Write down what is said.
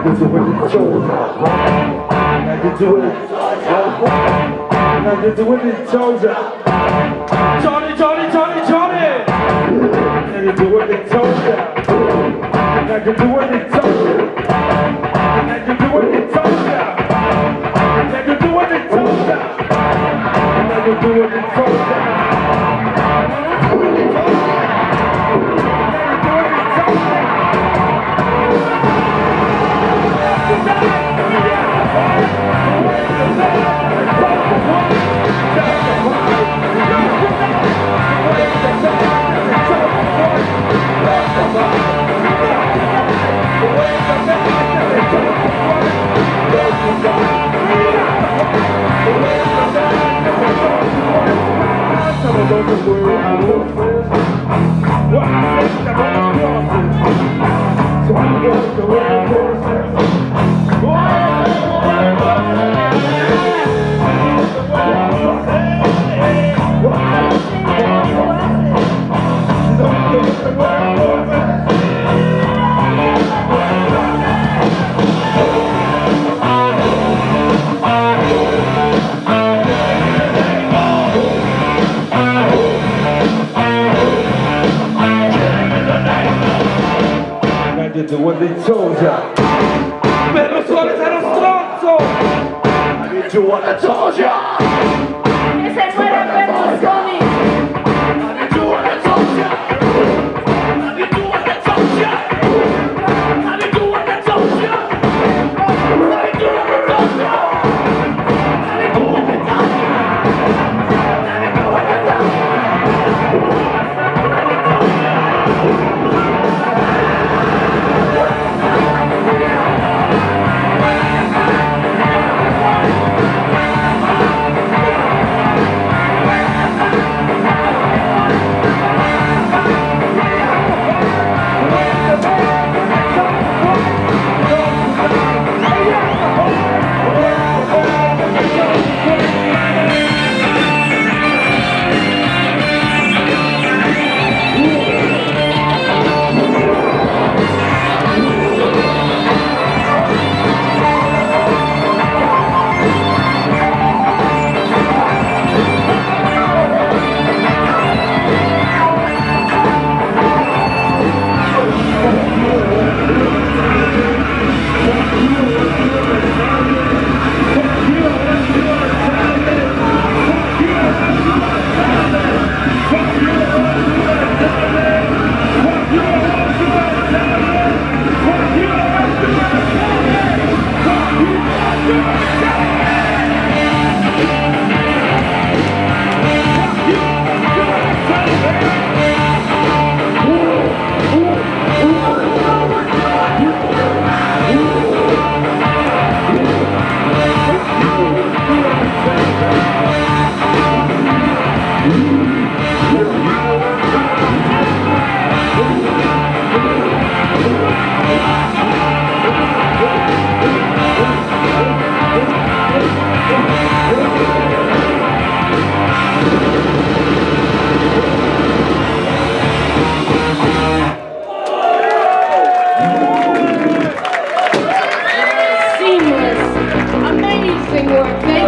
do what they told ya. Now you do what they told ya. Now you do what they told ya. Johnny, Johnny, Johnny, Johnny. Now you do what they told ya. Now you do what they told ya. Now you do what they told ya. Now you do what they told ya. Now you do what they told ya. Do what they told ya. Per lo sole sei uno stronzo. I did do what I told ya. E se muore Berlusconi. I did do what I told ya. I did do what I told ya. I did do what I told ya. I did do what I told ya. I did do what I told ya. I did do what I told ya. Amazing work.